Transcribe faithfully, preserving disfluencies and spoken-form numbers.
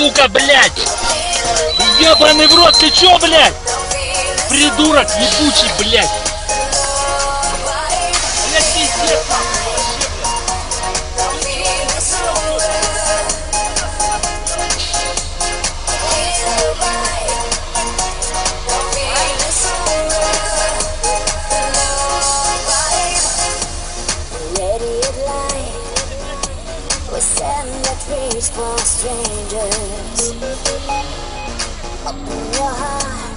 сука, блядь! Ебаный в рот, ты чё, блядь? Придурок ебучий, блядь! Блядь, пиздец, нахуй, вообще, For strangers, open your heart.